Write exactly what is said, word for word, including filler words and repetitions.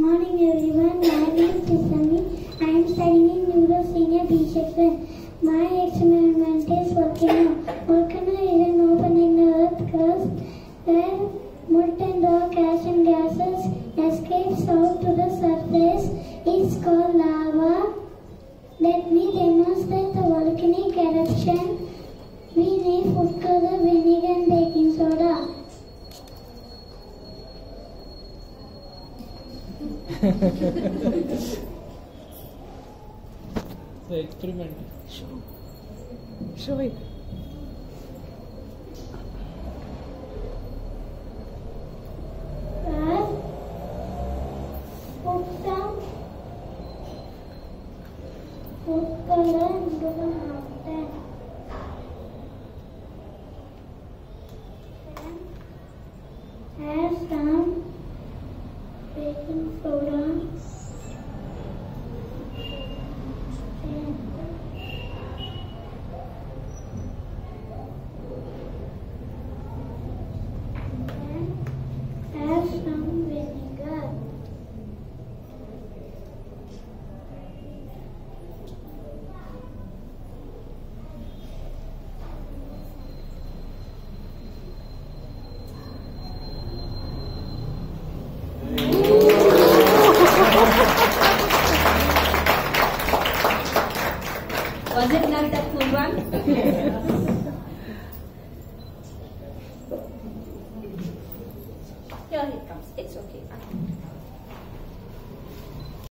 morning everyone, my name is Sesami. I am studying in Neuro Senior B section. My experiment is volcano. Volcano is an open in the earth crust where molten rock, ash and gases escapes out to the surface. It's called lava. Let me demonstrate the volcanic eruption. We need food color, vinegar and baking soda. The experiment. Show. Show it. First, put some food color into the mountain. Then add some baking soda. Add some vinegar. Was it not a full one?